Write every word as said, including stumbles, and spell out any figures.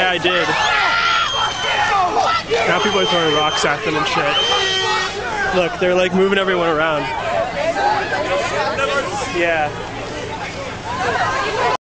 I did. Now people are throwing rocks at them and shit. Look, they're like moving everyone around. Yeah.